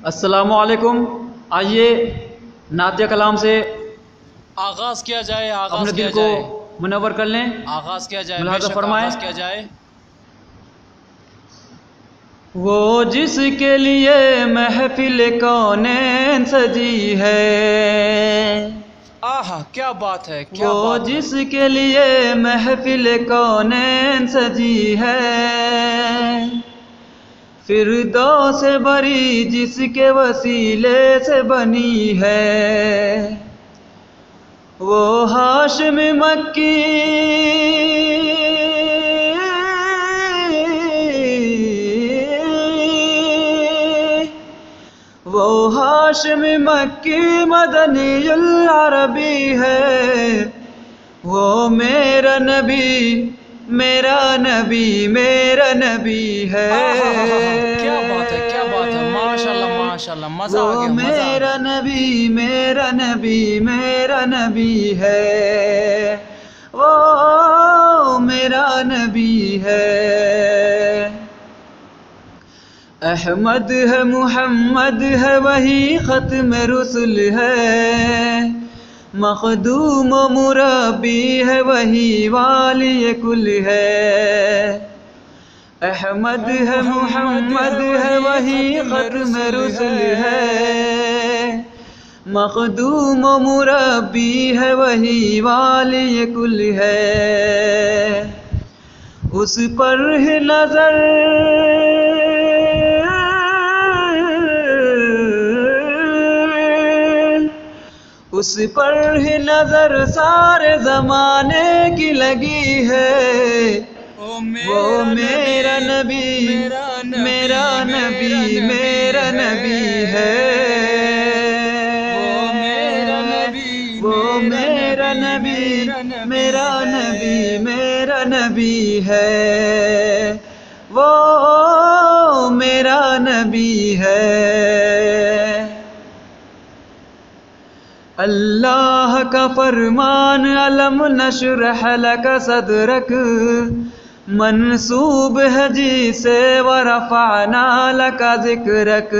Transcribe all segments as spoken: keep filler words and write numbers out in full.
السلام علیکم. آئیے نعتیہ کلام سے آغاز کیا جائے اپنے آغاز کیا دل کو جائے منور کر لیں. آغاز کیا جائے بے ملاحظہ شک فرمائیں. آغاز کیا جائے. وہ جس کے لیے محفل کونین سجی ہے، آہا کیا بات ہے کیا وہ بات ہے. جس کے لیے محفل کونین سجی ہے، فردوس سے بری جس کے وسیلے سے بنی ہے، وہ ہاشم مکی وہ ہاشم مکی مدنی العربی ہے، وہ میرا نبی میرا نبی میرا نبی ہے. کیا بات ہے کیا بات ہے. ماشاء اللہ ماشاء اللہ مزہ آ وہ گیا مزہ آ میرا گیا. نبی میرا نبی میرا نبی ہے، وہ میرا نبی ہے. احمد ہے محمد ہے وہی ختم رسل ہے، مخدوم و مربی ہے وہی والی کل ہے. احمد ہے محمد ہے وہی ختم رسل ہے، مخدوم و مربی ہے وہی والی کل ہے. اس پر ہے نظر اس پر ہی نظر سارے زمانے کی لگی ہے، وہ میرا نبی میرا نبی میرا نبی ہے، وہ میرا نبی میرا نبی میرا نبی ہے، وہ میرا نبی ہے. اللہ کا فرمان علم نشرح لک صدرک منسوب ہے جی سے ورفعنا لک ذکرک.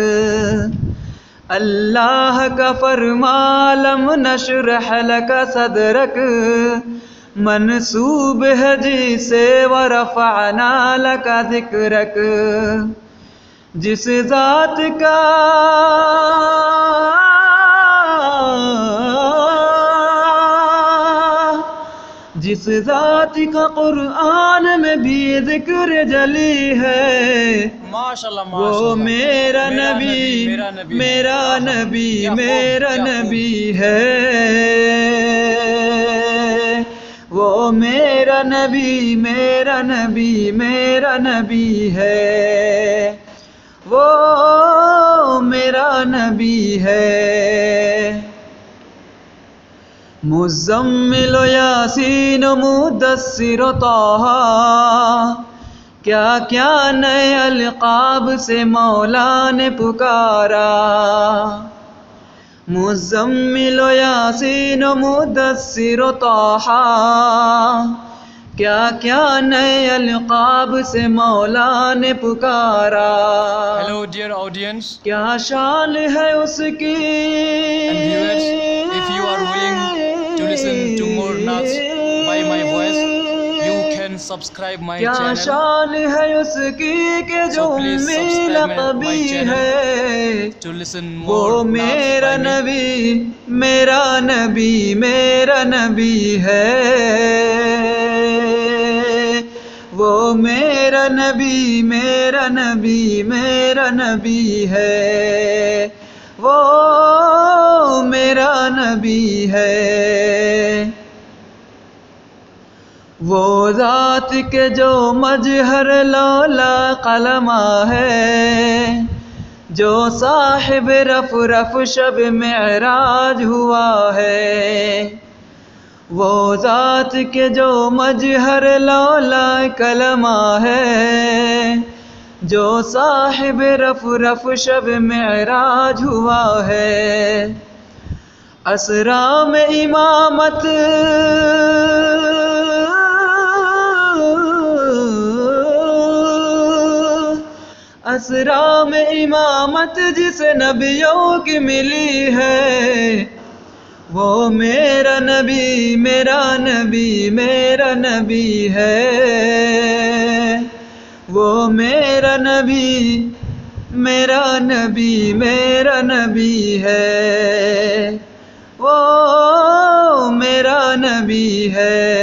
اللہ کا فرمان علم نشرح لک صدرک منسوب ہے جی سے ورفعنا لک ذکرک. جس ذات کا جس ذات کا قرآن میں بھی ذکر جلی ہے، وہ میرا نبی میرا نبی میرا نبی ہے، وہ میرا نبی میرا نبی میرا نبی ہے، وہ میرا نبی ہے. مزمل و یاسین و مدثر و طہ، کیا کیا نئے القاب سے مولا نے پکارا. مزمل و یاسین و مدثر و طہ، کیا کیا نئے القاب سے مولا نے پکارا. Hello dear audience کیا شان ہے اس کی and viewers, if you are willing to listen to more naats by my voice, you can subscribe my کیا channel. شان ہے اس کی کہ جو So please امی subscribe my, my لقبی channel ہے، to listen وہ more naats میرا by me. نبی میرا نبی میرا نبی ہے، وہ میرا نبی میرا نبی میرا نبی ہے، وہ میرا نبی ہے. وہ ذات کے جو مجہر لولا قلمہ ہے، جو صاحب رف رف شب معراج ہوا ہے، وہ ذات کے جو مجہر لولا کلمہ ہے، جو صاحب رف رف شب معراج ہوا ہے. اسرا میں امامت اسرا میں امامت جسے نبیوں کی ملی ہے، وہ میرا نبی میرا نبی میرا نبی ہے، وہ میرا نبی میرا نبی میرا نبی ہے، وہ میرا نبی ہے۔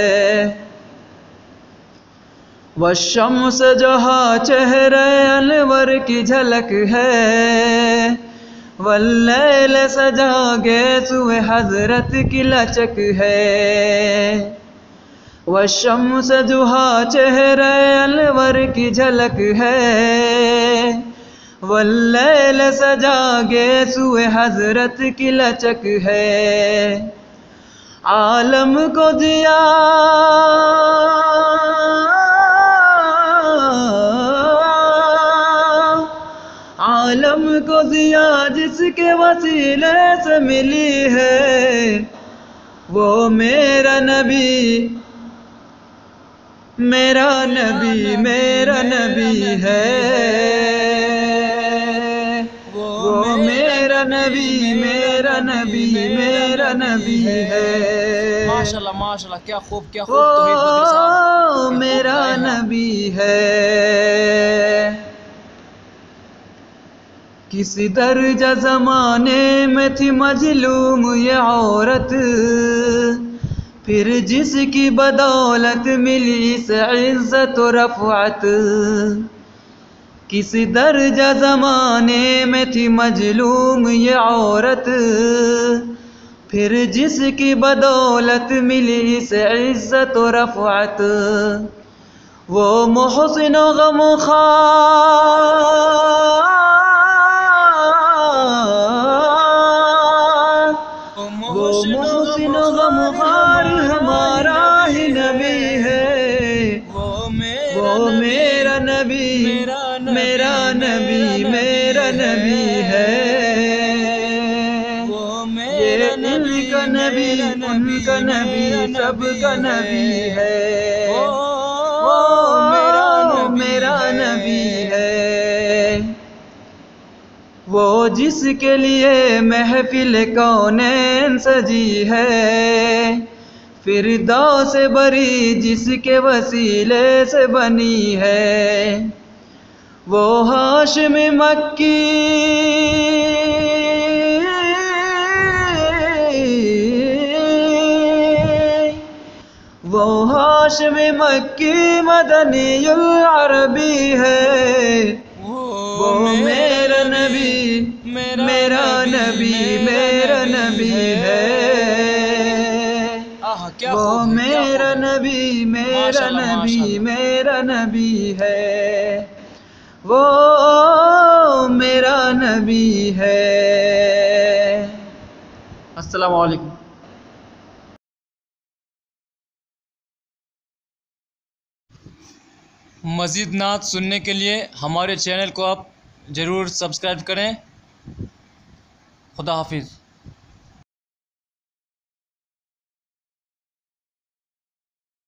والشمس جہاں چہرے انور کی جھلک ہے، واللیل سجا گیسو حضرت کی لچک ہے، والشمس جہاں چہرے انور کی جھلک ہے، واللیل سجا گیسو حضرت کی لچک ہے، عالم کو دیا عالم کو دیا جس کے وسیلے سے ملی ہے، وہ میرا نبی میرا نبی میرا نبی ہے، وہ میرا نبی میرا نبی میرا نبی ہے۔ ماشاءاللہ ماشاءاللہ، کیا خوب کیا خوب توحید بدری صاحب، وہ میرا نبی ہے۔ کسی درجہ زمانے میں تھی مظلوم یہ عورت، پھر جس کی بدولت ملی سے عزت و رفعت، کسی درجہ زمانے میں تھی مظلوم یہ عورت، پھر جس کی بدولت ملی سے عزت و رفعت، وہ محسن و غمخوار وہ محسن و غمخوار ہمارا ہی نبی ہے، وہ میرا نبی میرا نبی میرا نبی ہے، یہ ان کا نبی ان کا نبی سب کا نبی ہے، وہ میرا نبی ہے، وہ جس کے لیے محفل کونین سجی ہے، فردوس بری جس کے وسیلے سے بنی ہے، وہ ہاشم مکی وہ ہاشم مکی مدنی العربی ہے، وہ میرا نبی میرا نبی میرا نبی ہے، وہ میرا نبی میرا نبی میرا نبی ہے، وہ میرا نبی ہے۔ السلام علیکم۔ مزید نعت سننے کے لیے ہمارے چینل کو آپ ضرور سبسکرائب کریں۔ خدا حافظ۔